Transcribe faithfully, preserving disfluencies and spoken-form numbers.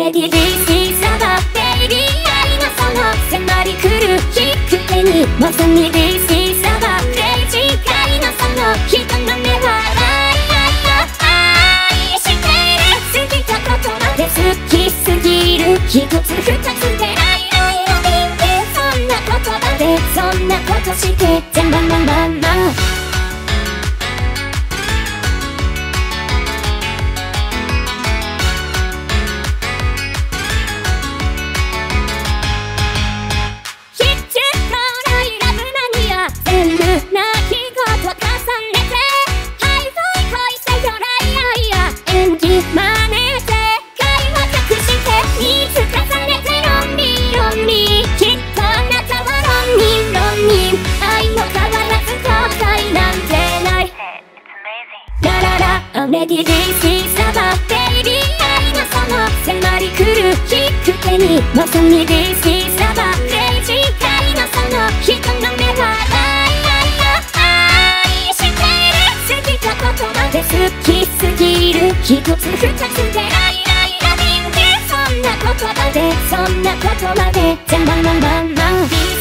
Already this is about baby 愛のその迫り来る引く手にもうすぐ This is about crazy 愛のその人の目は愛してる過ぎたことまで好きすぎる一つ二つで愛愛を見てそんな言葉でそんなことして全部まままAlready this is about baby 愛のその迫り来る引く手にもうすぐ This is about crazy 愛のその人の目は愛してる過ぎたことまで好きすぎる一つ二つで愛愛が見てそんな言葉でそんなことまで全部ままま